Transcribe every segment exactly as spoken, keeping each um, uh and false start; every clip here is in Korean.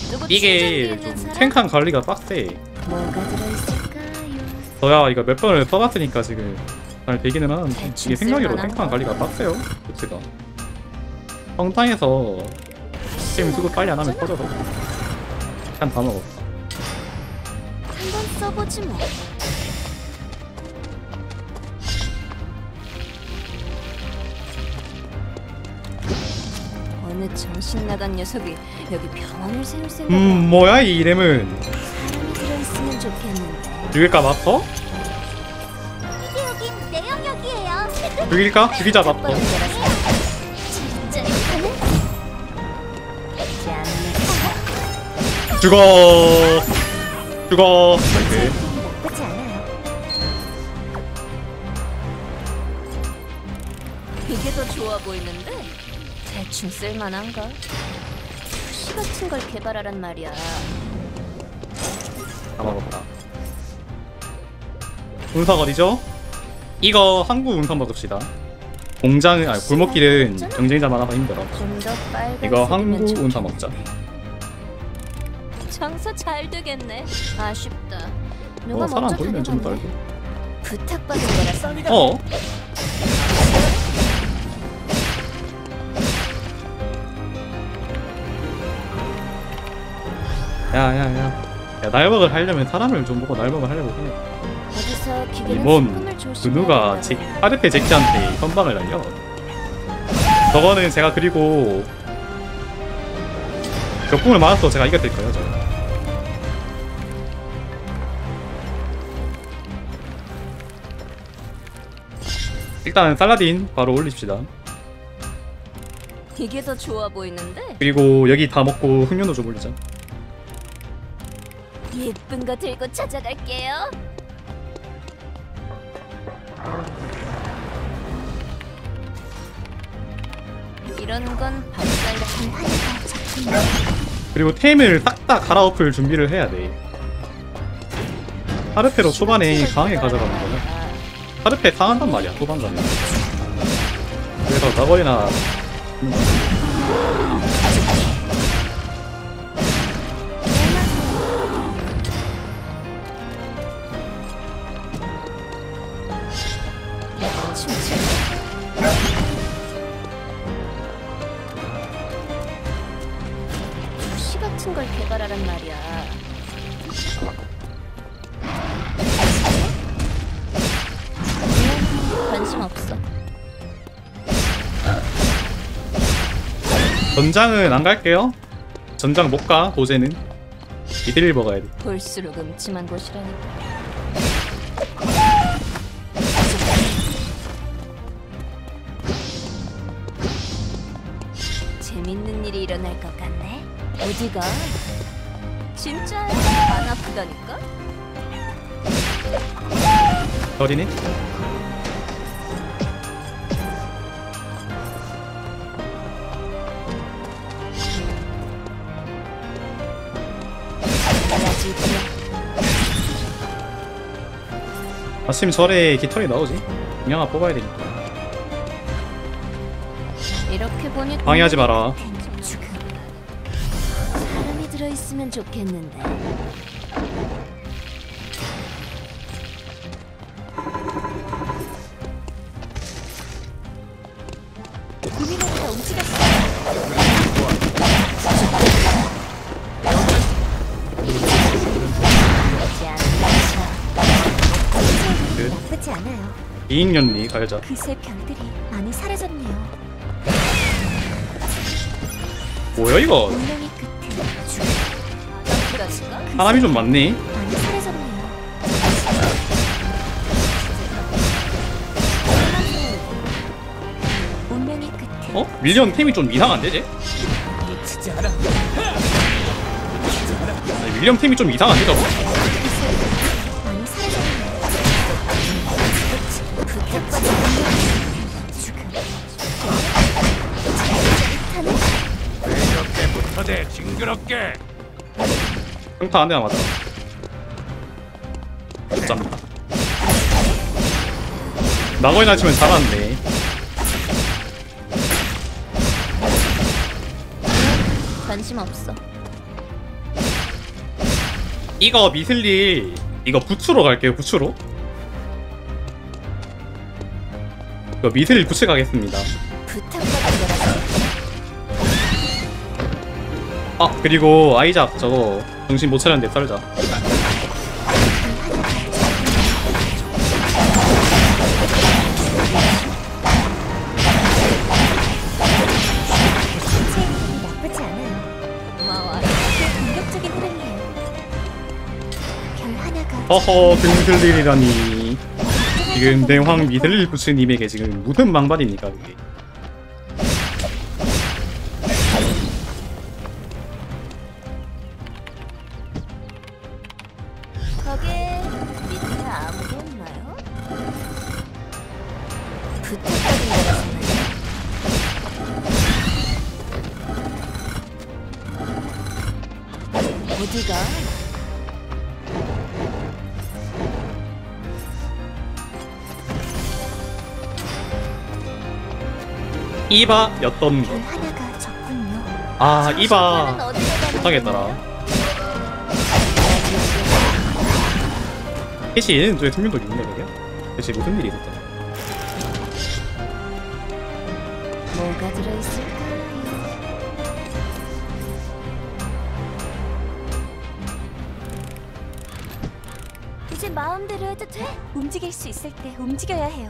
이게 좀 탱칸 관리가 빡세. 뭐가 들어있을까요? 저야 이거 몇 번을 써봤으니까 지금 잘 되기는 하는데 이게 생각으로 탱칸 관리가 빡세요. 보트가 성탕에서 게임 수급 빨리 안 하면 터져서 한 다 먹었어. 한번 써보지 뭐. 어느 정신 나간 녀석이 여기 병원을 세울 생각을. 음 뭐야 이 이름은. 사람이 들어있으면 좋겠는데. 죽일까 마스터? 이게 여긴 내 영역이에요. 죽일까? 죽이자 마스터. 죽어 죽어. 이렇게 나쁘지 않아요. 이게 더 좋아 보이는데 대충 쓸만한가? 시 같은 걸 개발하란 말이야. 다 먹었다. 운석 어디죠? 이거 한국 운석 먹읍시다. 공장은 아니 골목길은 경쟁자 많아서 힘들어. 좀더 빨간. 이거 한국 운석 먹자. 장사 잘 되겠네. 아쉽다. 누가 어 사람 먼저 보이면 좀 다녀갔네. 떨고. 부탁받은 거라서. 어? 야야야 야 날먹을 하려면 사람을 좀 보고 날먹을 하려고 해. 어디서 기계는 뭔 소금을 그 조심해야 누가 제 하르페 제키한테 선방을 날려. 저거는 제가 그리고 격궁을 맞았어 제가 이겼을 거예요 저. 일단 살라딘 바로 올립시다. 이게 더 좋아 보이는데. 그리고 여기 다 먹고 흑련도 좀 올리자. 예쁜 거 들고 찾아갈게요. 이런 건 발살 같은 화려한 작품. 그리고 템을 싹 다 갈아엎을 준비를 해야 돼. 하르페로 초반에 강하게 가져가는 거는 하르페 강한단 말이야 초반 가면. 그래서 나거리나 시 같은 걸 개발하란 말이야. 관심 없어. 전장은 안 갈게요. 전장 못 가 도제는. 이들일 먹어야 돼. 볼수록 음침한 곳이라니까. 재밌는 일이 일어날 것 같네. 어디가? 진짜 안 아프다니까? 어리네? 마침 절에 깃털이 나오지? 그냥 뽑아야 되니까. 이렇게 보니 방해하지 마라. 사람이 들어있으면 좋겠는데. 구미호가 움직였어. 나쁘지 않아요. 이익연리 가여자. 그새 병들이 많이 사라졌네요. 뭐야 이거? 운명의 끝에 사람이 좀 많네. 많이 사라졌네요. 운명의 끝에. 어? 밀리언 템이 좀 이상한데 쟤? 아니, 밀리언 템이 좀 이상한데 저거? 많이 사라졌네요. 부탁받은 죽음. 이렇게 붙어대 징그럽게. 평타 한 대만 맞아. 못 잡니다. 나거이나 치면 잘하는데. 관심 없어. 이거 미슬리 이거 부츠로 갈게요. 부츠로. 이거 미슬리 부츠 가겠습니다. 부탁받은 거라서. 아 그리고 아이작 저거 정신 못 차렸는데 썰자. 나쁘지 않아요. 고마워. 꽤 공격적인 흐름이에요. 별 하나가. 허허 등슬릴이라니. 지금 대황 미슬릴 부츠님에게 지금 무슨 망발입니까 그게. 거기에 밑에 아무도 없나요? 부탁받은 거라서. 어디가? 이바였던 거. 별 하나가 적군요. 아 이바 시간은 어디로 가는 못하겠더라. 거예요? 해시 얘는 왜 생명도 있는 거야? 대체 무슨 일이 있었던 거야? 뭐가 들어있을까요? 이제 마음대로 해도 돼? 움직일 수 있을 때 움직여야 해요.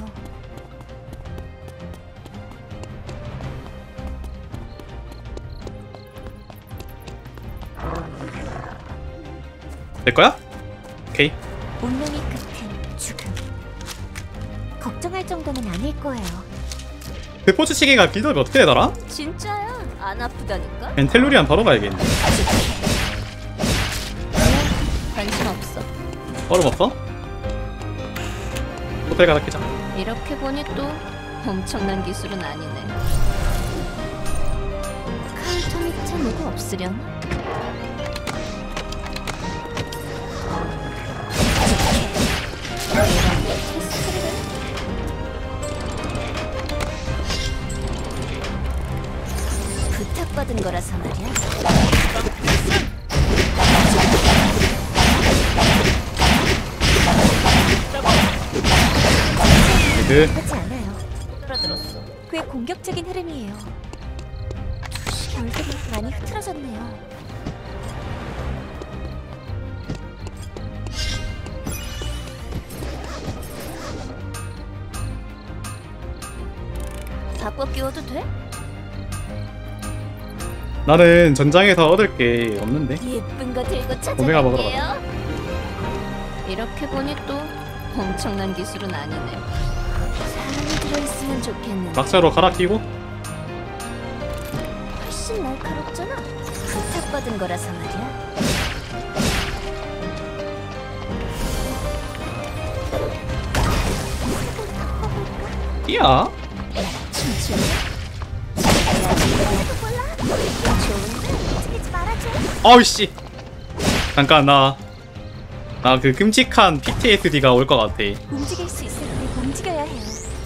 될 거야? 오케이. 운명의 끝은 죽음. 걱정할 정도는 아닐 거예요. 대포츠 시계가 빌드업이 어떻게 되더라? 진짜야? 안 아프다니까? 멘텔루리안 바로 가야겠네. 관심 없어. 얼음 없어? 호텔 가다 끼자. 이렇게 보니 또 엄청난 기술은 아니네. 카운터 밑에 뭐가 없으려나? 부탁받은 거라서 말이야. 그 하지 않아요. 알아들었어. 꽤 공격적인 흐름이에요. 결국은 많이 흐트러졌네요. 바꿔 끼워도 돼? 나는 전장에서 얻을 게 없는데. 예쁜 거 들고 오메가 먹으러 찾아갈게요. 이렇게 보니 또 엄청난 기술은 아니네. 사람이 들어있으면 좋겠는데. 막차로 갈아 끼고. 훨씬 날카롭잖아. 부탁받은 거라서 말이야. 띠야. 춤추네. 좋은데 움직이지 말아줘. 어이씨. 잠깐 나. 나 그 끔찍한 피티에스디가 올 것 같아. 움직일 수 있을 때 움직여야 해요.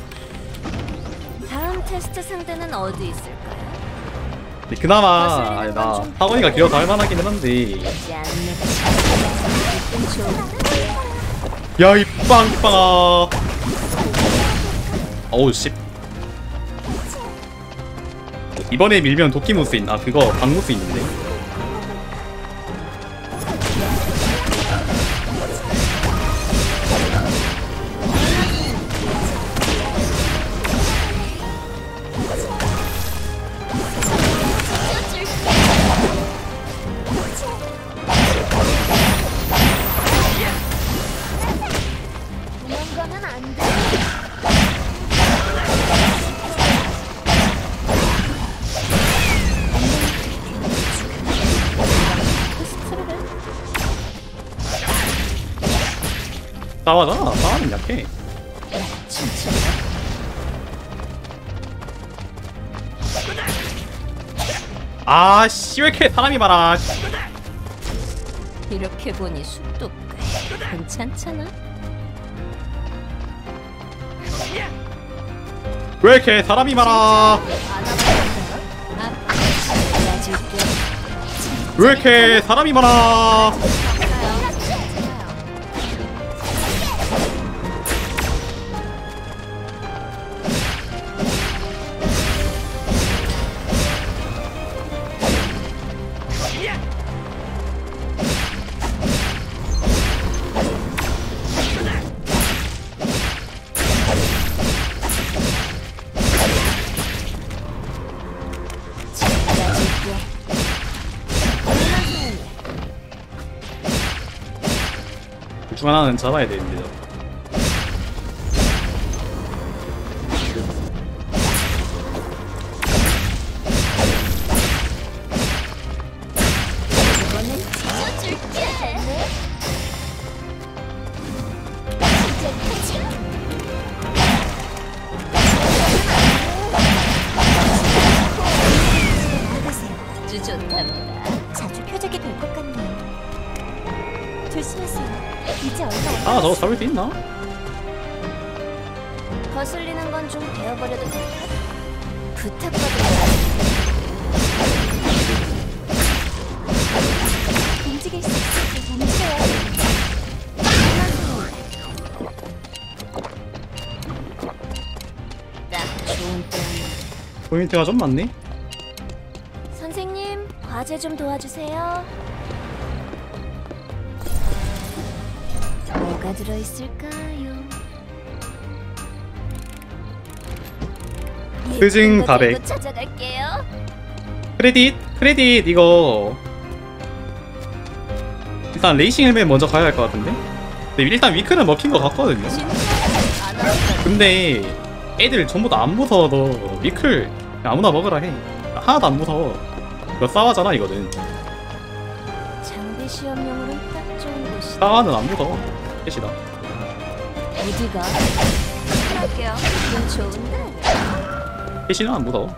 다음 테스트 상대는 어디 있을까요? 근데 그나마 아니 나 학원이가 길어서 할만하기는 한데. 이지 않는 기분 좋은데. 야 이 빵빵아. 어우 씨. 이번에 밀면 도끼무스 있나? 그거 박무스 있는데. 도망가면 안 돼. 싸워잖아. 싸우면 약해. 아씨 왜 이렇게 사람이 많아. 이렇게 보니 숲도 꽤 괜찮잖아. 왜 이렇게 사람이 많아. 알아볼까? 알아줄게. 왜 이렇게 사람이 많아. 중 하나는 잡아야 되는데. 이번엔 찢어줄게. 나가세요. 아주 좋답니다. 자주 표적이 될 것 같네요. 조심하세요. 이제 얼마 안 아 저거 잡을 수 있나? 거슬리는 건 좀 베어버려도 될까? 부탁받은 움직일 수 있을 때 움직여야 해요. 딱 좋은 때. 포인트가 좀 많네? 선생님, 과제 좀 도와주세요. 뭐가 들어있을까요? 뜨징 예쁜 거 다백. 들고 찾아갈게요. 크레딧! 크레딧 이거 일단 레이싱 헬멧 먼저 가야 할 것 같은데? 근데 일단 위크는 먹힌 것 같거든요? 진짜 안 하고 근데 애들 전부 다 안 무서워. 너 위클 아무나 먹으라 해. 하나도 안 무서워. 이거 싸워잖아 이거는. 장비 시험용으로는 딱 좋은 곳이다. 싸워는 안 무서워. 셋이다. 어디가? 할게요. 이건 좋은데. 셋이는 안 무서워.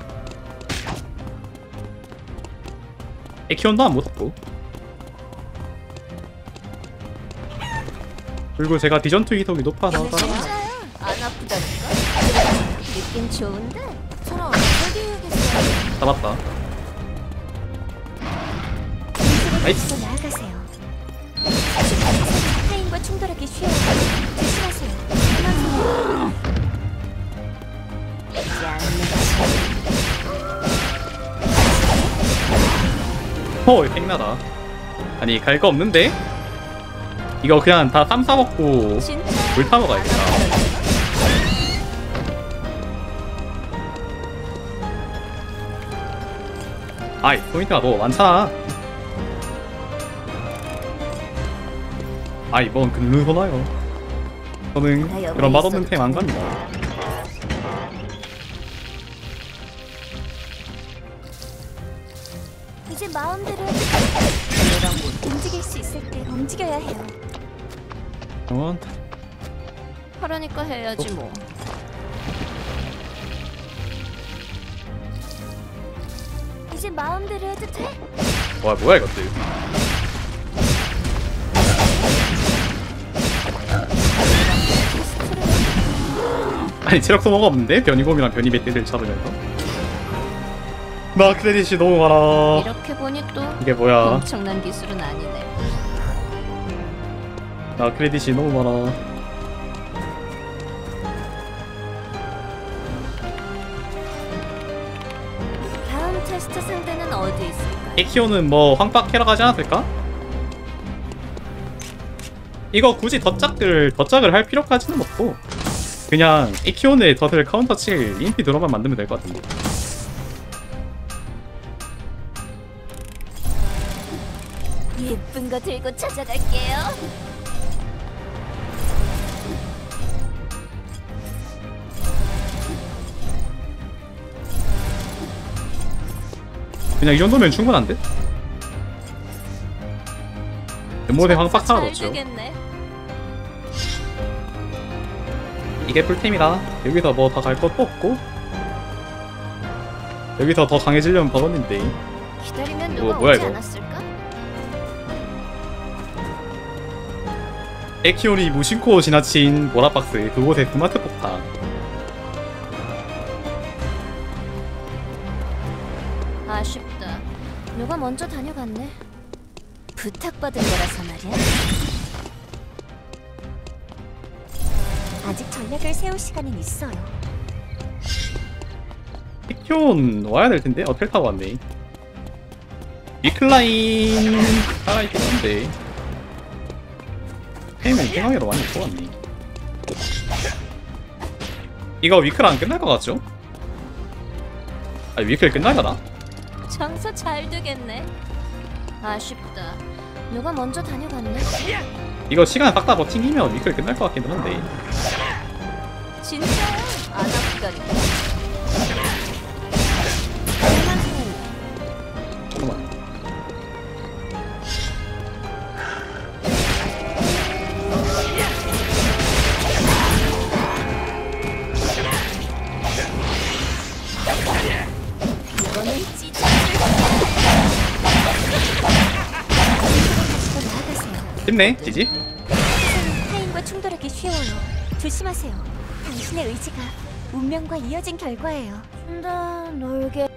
에키온도 안 무섭고. 그리고 제가 디전투 이속이 높아서 진짜야? 안 아프다니까? 느낌 좋은데? 저랑 어디 해야겠어? 잡았다. 나이스. 또 나아가세요. 타인과 충돌하기 쉬워요. 조심하세요. 헐 땡나다. 아니 갈 거 없는데? 이거 그냥 다 쌈 싸먹고 진짜? 물 타러 가야겠다. 아이 포인트가 너무 많잖아. 아이 뭔 근르소나요. 저는 그런 맛없는 템 안 갑니다. 이제 마음대로 움직일 수 있을 때 움직여야 해요. 어, 하라니까 해야지 뭐. 이제 마음대로 해도 돼? 와 뭐야 이것들. 아니 체력 소모가 없는데? 변이곰이랑 변이배트를 잡으면서 나 크레딧이 너무 많아. 이렇게 보니 또 이게 뭐야. 엄청난 기술은 아니네. 나 크레딧이 너무 많아. 다음 테스트 상대는 어디 있을까? 에키오는 뭐 황빡 캐러 가지 않았을까? 이거 굳이 덧짝을 덧짝을 할 필요까지는 없고 그냥 에키오의 덧을 카운터 칠 인피 드로만 만들면 될 것 같은데. 예쁜 거 들고 찾아갈게요. 그냥 이 정도면 충분한데? 연못에 황빡 하나 잘 넣죠. 되겠네. 이게 풀템이라 여기서 뭐 더 갈 것도 없고 여기서 더 강해지려면 버건인데. 기다리면 뭐, 누가 뭐야, 오지 이거? 않았을까? 에키온이 무심코 지나친 모라박스 그곳에 스마트 폭탄. 아쉽다. 누가 먼저 다녀갔네. 부탁받은 거라서 말이야. 아직 전략을 세울 시간은 있어요. 에키온 와야 될 텐데. 어, 텔 타고 왔네. 위클라인 살아있긴 한데 템은 생각외로 많이 좋았네. 이거 위클 안 끝날 것 같죠? 아니 위클 끝날려나? 장사 잘 되겠네. 아쉽다. 누가 먼저 다녀갔네. 이거 시간 딱 다 버팅기면 위클 끝날 것 같긴 한데. 진짜야? 안 아프다니까. 잠깐만. 이거는 찢어. 더 나아가세요. 힘내, 지지. 세상은 타인과 충돌하기 쉬워요. 조심하세요. 당신의 의지가 운명과 이어진 결과예요. 나 놀게.